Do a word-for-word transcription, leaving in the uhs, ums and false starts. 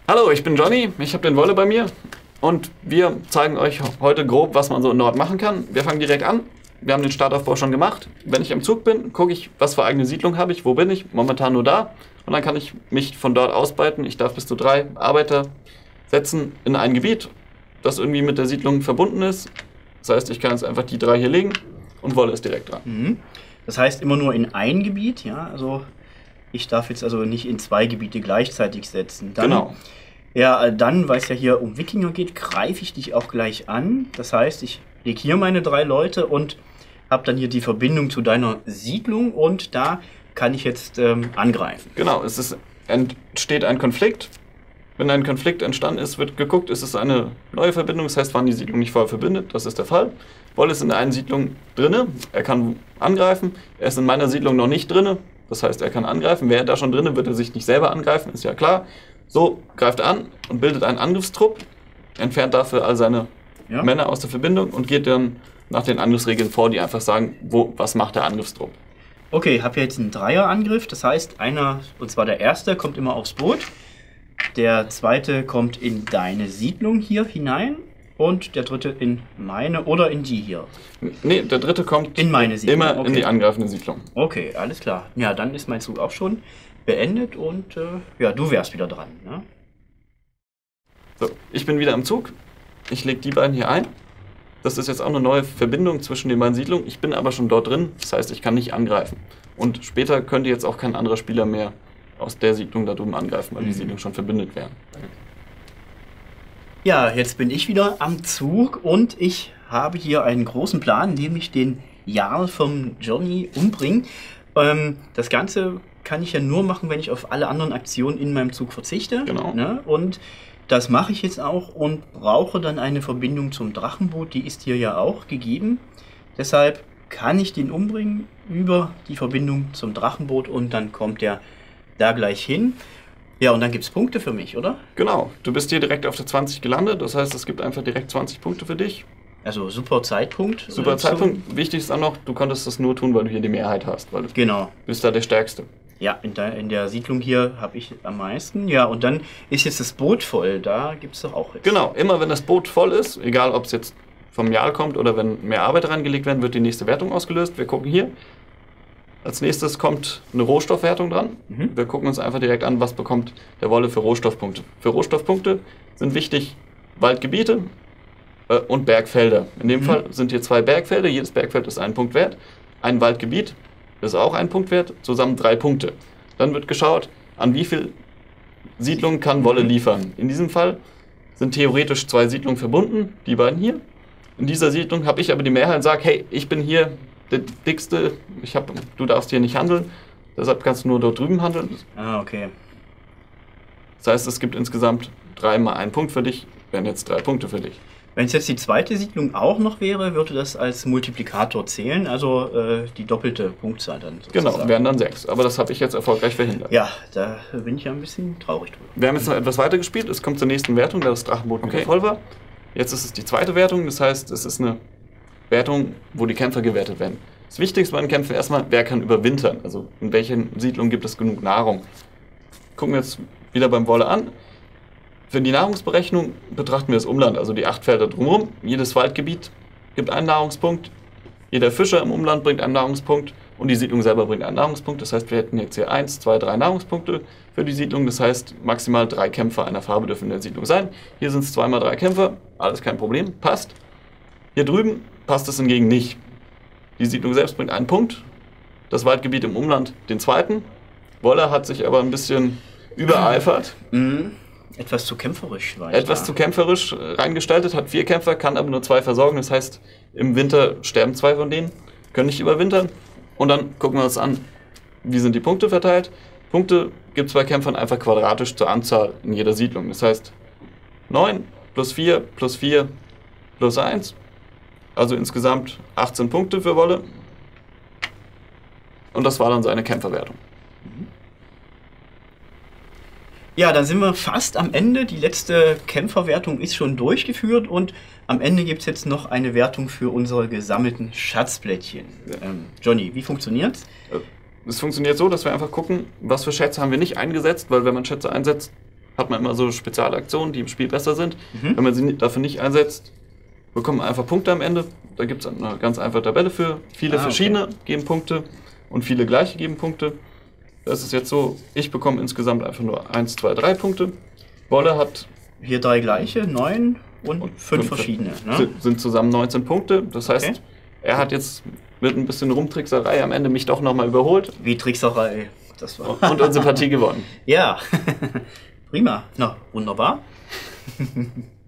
Hallo, ich bin Johnny, ich habe den Wolle bei mir und wir zeigen euch heute grob, was man so in Nord machen kann. Wir fangen direkt an. Wir haben den Startaufbau schon gemacht. Wenn ich im Zug bin, gucke ich, was für eigene Siedlung habe ich, wo bin ich, momentan nur da. Und dann kann ich mich von dort ausbreiten. Ich darf bis zu drei Arbeiter setzen in ein Gebiet, das irgendwie mit der Siedlung verbunden ist. Das heißt, ich kann jetzt einfach die drei hier legen und Wolle ist direkt dran. Mhm. Das heißt immer nur in ein Gebiet, ja, also ich darf jetzt also nicht in zwei Gebiete gleichzeitig setzen. Dann, genau. Ja, dann, weil es ja hier um Wikinger geht, greife ich dich auch gleich an. Das heißt, ich lege hier meine drei Leute und habe dann hier die Verbindung zu deiner Siedlung und da kann ich jetzt ähm, angreifen. Genau, es ist, entsteht ein Konflikt. Wenn ein Konflikt entstanden ist, wird geguckt, ist es eine neue Verbindung, das heißt, waren die Siedlungen nicht vorher verbindet, das ist der Fall. Wolle ist in der einen Siedlung drinne, er kann angreifen, er ist in meiner Siedlung noch nicht drinne, das heißt, er kann angreifen. Wäre er da schon drinne, wird er sich nicht selber angreifen, ist ja klar. So, greift er an und bildet einen Angriffstrupp, entfernt dafür all seine ja. Männer aus der Verbindung und geht dann nach den Angriffsregeln vor, die einfach sagen, wo, was macht der Angriffstrupp. Okay, ich habe jetzt einen Dreierangriff, das heißt, einer, und zwar der erste, kommt immer aufs Boot. Der zweite kommt in deine Siedlung hier hinein und der dritte in meine oder in die hier. Nee, der dritte kommt in meine Siedlung. Immer okay. in die angreifende Siedlung. Okay, alles klar. Ja, dann ist mein Zug auch schon beendet und äh, ja, du wärst wieder dran. Ne? So, ich bin wieder im Zug. Ich lege die beiden hier ein. Das ist jetzt auch eine neue Verbindung zwischen den beiden Siedlungen. Ich bin aber schon dort drin, das heißt, ich kann nicht angreifen. Und später könnte jetzt auch kein anderer Spieler mehr aus der Siedlung da drüben angreifen, weil mhm. die Siedlung schon verbindet wären. Ja, jetzt bin ich wieder am Zug und ich habe hier einen großen Plan, nämlich den Jarl vom Johnny umbringen. Ähm, das Ganze kann ich ja nur machen, wenn ich auf alle anderen Aktionen in meinem Zug verzichte. Genau. Ne? Und das mache ich jetzt auch und brauche dann eine Verbindung zum Drachenboot. Die ist hier ja auch gegeben. Deshalb kann ich den umbringen über die Verbindung zum Drachenboot und dann kommt der da gleich hin. Ja, und dann gibt es Punkte für mich, oder? Genau. Du bist hier direkt auf der zwanzig gelandet. Das heißt, es gibt einfach direkt zwanzig Punkte für dich. Also super Zeitpunkt. Super Zeitpunkt. Wichtig ist auch noch, du konntest das nur tun, weil du hier die Mehrheit hast. Weil du genau. bist da der Stärkste. Ja, in der, in der Siedlung hier habe ich am meisten. Ja, und dann ist jetzt das Boot voll. Da gibt es doch auch jetzt. Genau, immer wenn das Boot voll ist, egal ob es jetzt vom Jarl kommt oder wenn mehr Arbeiter reingelegt werden, wird die nächste Wertung ausgelöst. Wir gucken hier. Als nächstes kommt eine Rohstoffwertung dran. Mhm. Wir gucken uns einfach direkt an, was bekommt der Wolle für Rohstoffpunkte. Für Rohstoffpunkte sind wichtig Waldgebiete äh, und Bergfelder. In dem mhm. Fall sind hier zwei Bergfelder. Jedes Bergfeld ist ein Punkt wert. Ein Waldgebiet ist auch ein Punkt wert. Zusammen drei Punkte. Dann wird geschaut, an wie viel Siedlungen kann Wolle liefern. In diesem Fall sind theoretisch zwei Siedlungen verbunden, die beiden hier. In dieser Siedlung habe ich aber die Mehrheit und sage, hey, ich bin hier der dickste, ich hab, du darfst hier nicht handeln, deshalb kannst du nur dort drüben handeln. Ah, okay. Das heißt, es gibt insgesamt dreimal einen Punkt für dich, wären jetzt drei Punkte für dich. Wenn es jetzt die zweite Siedlung auch noch wäre, würde das als Multiplikator zählen, also äh, die doppelte Punktzahl dann sozusagen. Genau, wären dann sechs, aber das habe ich jetzt erfolgreich verhindert. Ja, da bin ich ja ein bisschen traurig drüber. Wir haben jetzt noch etwas weiter gespielt, es kommt zur nächsten Wertung, da das Drachenboot okay. voll war. Jetzt ist es die zweite Wertung, das heißt, es ist eine Wertung, wo die Kämpfer gewertet werden. Das Wichtigste bei den Kämpfen erstmal, wer kann überwintern? Also in welchen Siedlungen gibt es genug Nahrung? Gucken wir jetzt wieder beim Wolle an. Für die Nahrungsberechnung betrachten wir das Umland, also die acht Felder drumherum. Jedes Waldgebiet gibt einen Nahrungspunkt. Jeder Fischer im Umland bringt einen Nahrungspunkt und die Siedlung selber bringt einen Nahrungspunkt. Das heißt, wir hätten jetzt hier eins, zwei, drei Nahrungspunkte für die Siedlung. Das heißt, maximal drei Kämpfer einer Farbe dürfen in der Siedlung sein. Hier sind es zweimal drei Kämpfer, alles kein Problem, passt. Hier drüben passt es hingegen nicht. Die Siedlung selbst bringt einen Punkt, das Waldgebiet im Umland den zweiten. Wolle hat sich aber ein bisschen übereifert. Mhm. Etwas zu kämpferisch war ich Etwas da. zu kämpferisch reingestaltet, hat vier Kämpfer, kann aber nur zwei versorgen. Das heißt, im Winter sterben zwei von denen, können nicht überwintern. Und dann gucken wir uns an, wie sind die Punkte verteilt. Punkte gibt es bei Kämpfern einfach quadratisch zur Anzahl in jeder Siedlung. Das heißt, neun plus vier plus vier plus eins. Also insgesamt achtzehn Punkte für Wolle. Und das war dann seine Kämpferwertung. Ja, dann sind wir fast am Ende. Die letzte Kämpferwertung ist schon durchgeführt und am Ende gibt es jetzt noch eine Wertung für unsere gesammelten Schatzblättchen. Ähm, Johnny, wie funktioniert's? Es funktioniert so, dass wir einfach gucken, was für Schätze haben wir nicht eingesetzt, weil wenn man Schätze einsetzt, hat man immer so Spezialaktionen, die im Spiel besser sind. Mhm. Wenn man sie dafür nicht einsetzt, bekommt man einfach Punkte am Ende. Da gibt es eine ganz einfache Tabelle für. Viele Ah, verschiedene okay. geben Punkte und viele gleiche geben Punkte. Das ist jetzt so, ich bekomme insgesamt einfach nur eins, zwei, drei Punkte. Wolle hat... Hier drei gleiche, neun und, Und fünf fünf. verschiedene. Ne? Sind, sind zusammen neunzehn Punkte. Das heißt, Okay. er hat jetzt mit ein bisschen Rumtrickserei am Ende mich doch nochmal überholt Wie Trickserei. Das war. und unsere Partie gewonnen. Ja, prima. Na, wunderbar.